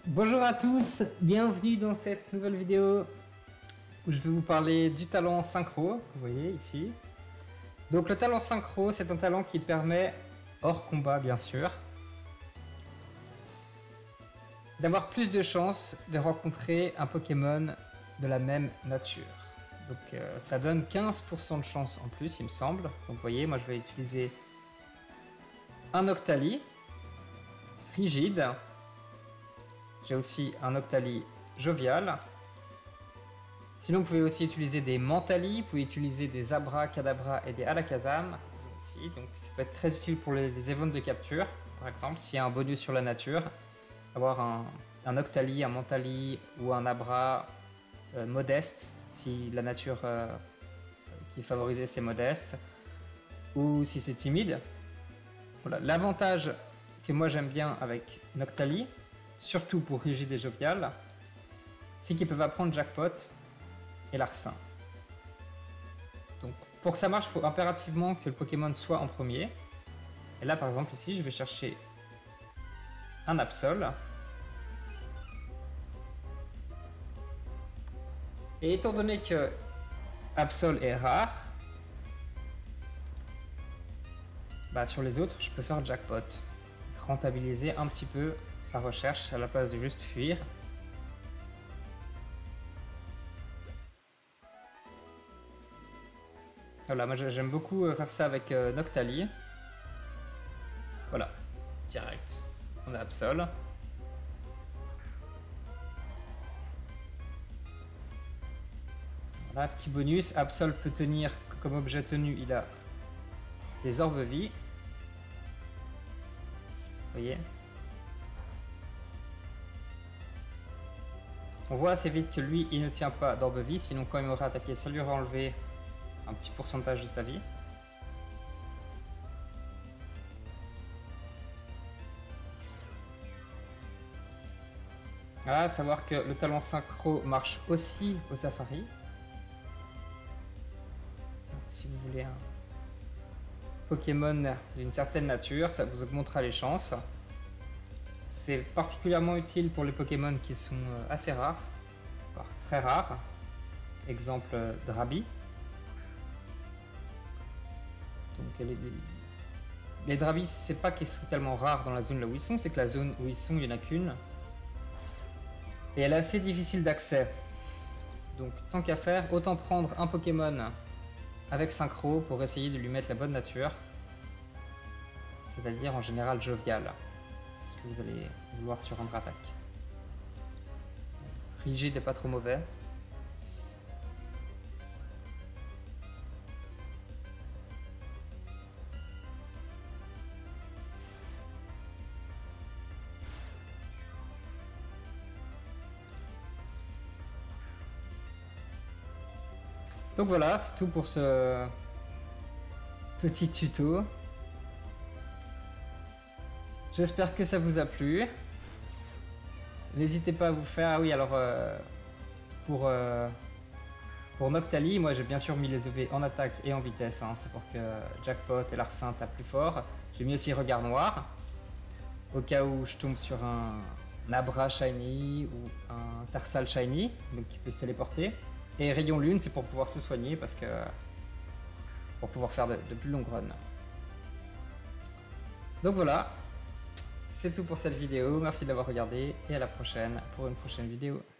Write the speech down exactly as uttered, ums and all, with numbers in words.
Bonjour à tous, bienvenue dans cette nouvelle vidéo où je vais vous parler du talent synchro, vous voyez ici. Donc le talent synchro, c'est un talent qui permet, hors combat bien sûr, d'avoir plus de chances de rencontrer un Pokémon de la même nature. Donc euh, ça donne quinze pour cent de chance en plus il me semble. Donc vous voyez, moi je vais utiliser un Octali rigide. J'ai aussi un Octali jovial. Sinon, vous pouvez aussi utiliser des Mentali, vous pouvez utiliser des Abra, Kadabra et des Alakazam. Ils ont aussi, donc ça peut être très utile pour les, les events de capture. Par exemple, s'il y a un bonus sur la nature, avoir un, un Octali, un Mentali ou un Abra euh, modeste, si la nature euh, qui est favorisée c'est modeste, ou si c'est timide. Voilà. L'avantage que moi j'aime bien avec Noctali, surtout pour rigide et jovial, c'est qu'ils peuvent apprendre Jackpot et Larcin. Donc pour que ça marche, il faut impérativement que le Pokémon soit en premier. Et là par exemple ici, je vais chercher un Absol. Et étant donné que Absol est rare, bah sur les autres, je peux faire Jackpot. Rentabiliser un petit peu la recherche à la place de juste fuir. Voilà, moi j'aime beaucoup faire ça avec euh, Noctali. Voilà, direct. On a Absol. Voilà, petit bonus. Absol peut tenir comme objet tenu, il a des orbes vie. Vous voyez? On voit assez vite que lui, il ne tient pas d'orbe vie, sinon quand il m'aura attaqué, ça lui aurait enlevé un petit pourcentage de sa vie. Voilà, à savoir que le talent synchro marche aussi au Safari. Donc, si vous voulez un Pokémon d'une certaine nature, ça vous augmentera les chances. C'est particulièrement utile pour les Pokémon qui sont assez rares, voire très rares. Exemple Drabi. Donc les, les Drabi, c'est pas qu'ils sont tellement rares dans la zone là où ils sont, c'est que la zone où ils sont, il n'y en a qu'une. Et elle est assez difficile d'accès. Donc tant qu'à faire, autant prendre un Pokémon avec synchro pour essayer de lui mettre la bonne nature. C'est-à-dire en général jovial. C'est ce que vous allez vouloir sur Rendre Attaque. Rigide n'est pas trop mauvais. Donc voilà, c'est tout pour ce petit tuto. J'espère que ça vous a plu. N'hésitez pas à vous faire... Ah oui, alors euh, pour, euh, pour Noctali, moi j'ai bien sûr mis les E V en attaque et en vitesse. Hein. C'est pour que Jackpot et Larcin tapent plus fort. J'ai mis aussi Regard Noir. Au cas où je tombe sur un, un Abra Shiny ou un Tarsal Shiny, donc qui peut se téléporter. Et Rayon Lune, c'est pour pouvoir se soigner parce que... pour pouvoir faire de, de plus longues runs. Donc voilà. C'est tout pour cette vidéo, merci de l'avoir regardé et à la prochaine pour une prochaine vidéo.